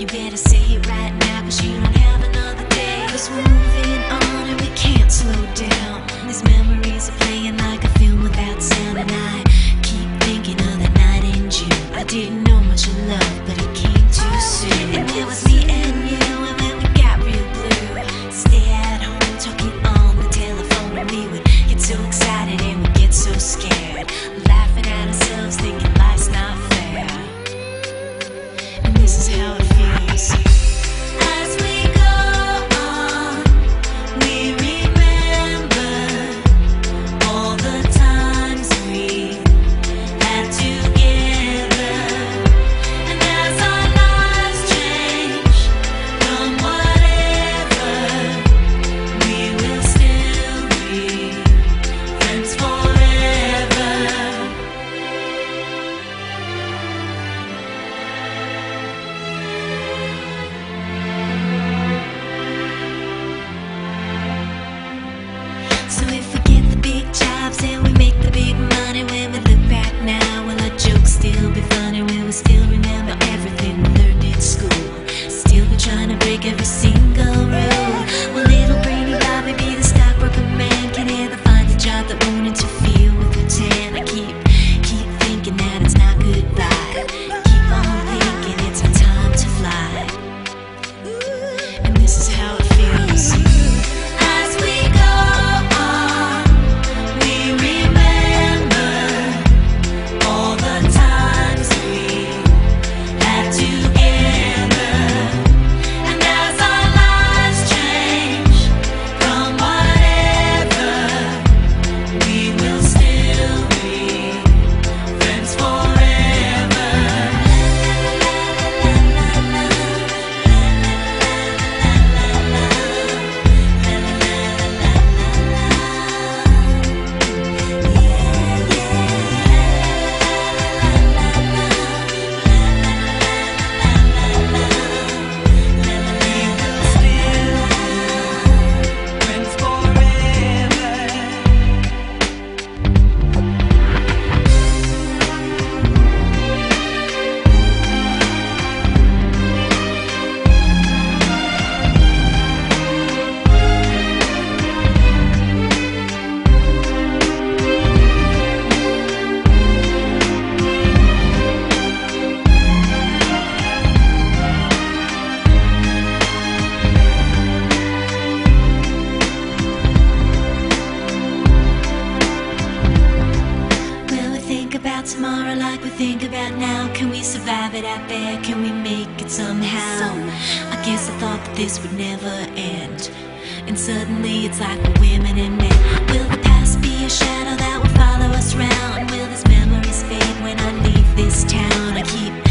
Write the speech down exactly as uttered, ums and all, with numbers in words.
You better say it right now, cause you don't have another day. Cause we're moving on and we can't slow down. These memories are playing like a film without sound. And I keep thinking of the night in June. I didn't know much of love, but it came too soon. And it was me and you, and then we got real blue. Stay at home, talking on the telephone. And we would get so excited and we'd get so scared, laughing at ourselves, thinking life's not fair. And this is how it feels. As we go on, we remember all the times we had together. And as our lives change from whatever, we will still be friends forever. So if we get the big jobs and we make the big money, when we look back now, will our jokes still be funny? Will we still remember everything we learned in school? Still be trying to break every single rule? Will little brainy Bobby be the stockbroker man? Can he ever find a job that won't interfere with the tan? I keep, keep thinking that it's not goodbye. Keep on thinking it's our time to fly. And this is how it feels. As we go on, we remember all the times we had together. And as our lives change from whatever, we will still be friends forever. Friends forever. Will we think about tomorrow like we think about now? Can we survive it out there? Can we make it somehow? I guess I thought that this would never end, and suddenly it's like the women and men. Will the past be a shadow that will follow us round? Will these memories fade when I leave this town? I keep